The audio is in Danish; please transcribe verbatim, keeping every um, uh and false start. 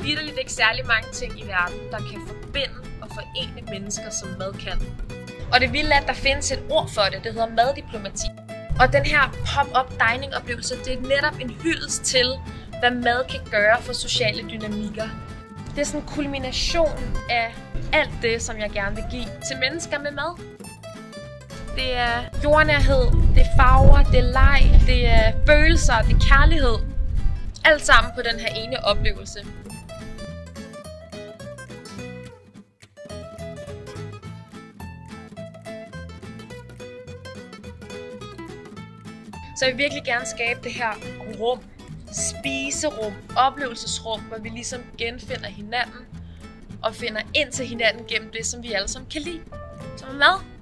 vitterligt ikke særlig mange ting i verden, der kan forbinde og forene mennesker, som mad kan. Og det vilde er, at der findes et ord for det, det hedder maddiplomati. Og den her pop-up dining oplevelse, det er netop en hyldest til, hvad mad kan gøre for sociale dynamikker. Det er sådan en kulmination af alt det, som jeg gerne vil give til mennesker med mad. Det er jordnærhed, det er farver, det er leg, det er følelser, det er kærlighed. Alt sammen på den her ene oplevelse. Så jeg vil virkelig gerne skabe det her rum, spiserum, oplevelsesrum, hvor vi ligesom genfinder hinanden og finder ind til hinanden gennem det, som vi alle sammen kan lide, som er mad.